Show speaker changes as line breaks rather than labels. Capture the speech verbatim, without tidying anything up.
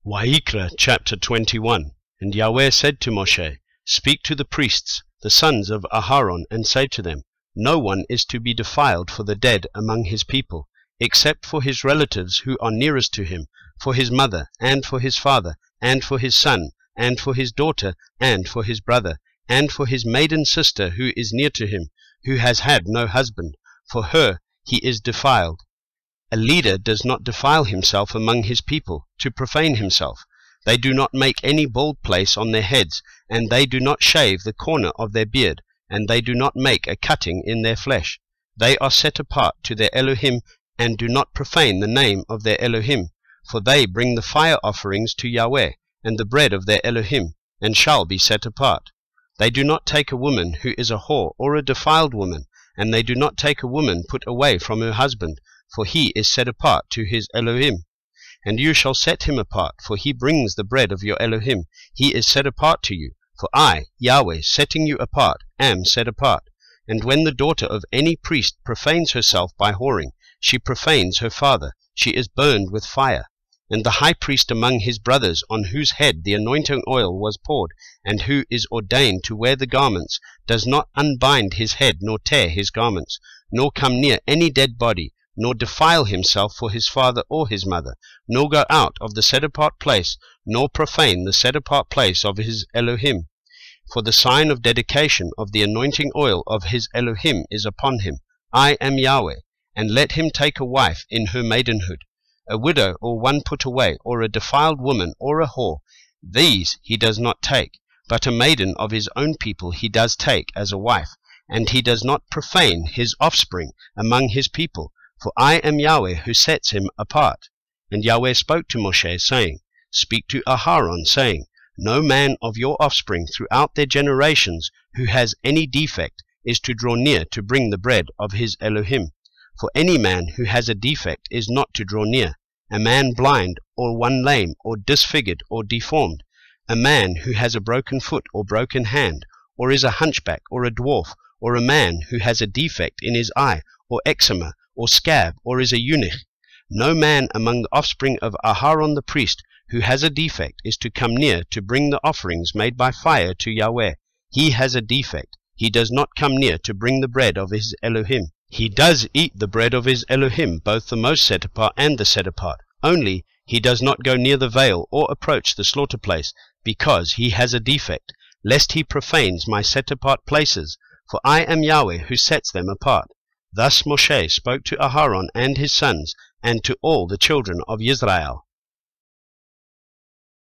Wa'ikra chapter twenty-one. And Yahweh said to Moshe, Speak to the priests, the sons of Aharon, and say to them, No one is to be defiled for the dead among his people, except for his relatives who are nearest to him, for his mother, and for his father, and for his son, and for his daughter, and for his brother, and for his maiden sister who is near to him, who has had no husband. For her he is defiled. A leader does not defile himself among his people, to profane himself. They do not make any bald place on their heads, and they do not shave the corner of their beard, and they do not make a cutting in their flesh. They are set apart to their Elohim, and do not profane the name of their Elohim, for they bring the fire offerings to Yahweh, and the bread of their Elohim, and shall be set apart. They do not take a woman who is a whore, or a defiled woman, and they do not take a woman put away from her husband, for he is set apart to his Elohim. And you shall set him apart, for he brings the bread of your Elohim. He is set apart to you, for I, Yahweh, setting you apart, am set apart. And when the daughter of any priest profanes herself by whoring, she profanes her father, she is burned with fire. And the high priest among his brothers, on whose head the anointing oil was poured, and who is ordained to wear the garments, does not unbind his head, nor tear his garments, nor come near any dead body, nor defile himself for his father or his mother, nor go out of the set-apart place, nor profane the set-apart place of his Elohim. For the sign of dedication of the anointing oil of his Elohim is upon him. I am Yahweh. And let him take a wife in her maidenhood, a widow, or one put away, or a defiled woman, or a whore. These he does not take, but a maiden of his own people he does take as a wife, and he does not profane his offspring among his people, for I am Yahweh who sets him apart. And Yahweh spoke to Moshe, saying, Speak to Aharon, saying, No man of your offspring throughout their generations who has any defect is to draw near to bring the bread of his Elohim. For any man who has a defect is not to draw near, a man blind, or one lame, or disfigured, or deformed, a man who has a broken foot or broken hand, or is a hunchback, or a dwarf, or a man who has a defect in his eye, or eczema, or scab, or is a eunuch. No man among the offspring of Aharon the priest who has a defect is to come near to bring the offerings made by fire to Yahweh. He has a defect. He does not come near to bring the bread of his Elohim. He does eat the bread of his Elohim, both the most set apart and the set apart. Only he does not go near the veil or approach the slaughter place, because he has a defect, lest he profanes my set apart places, for I am Yahweh who sets them apart. Thus Moshe spoke to Aharon and his sons, and to all the children of Israel.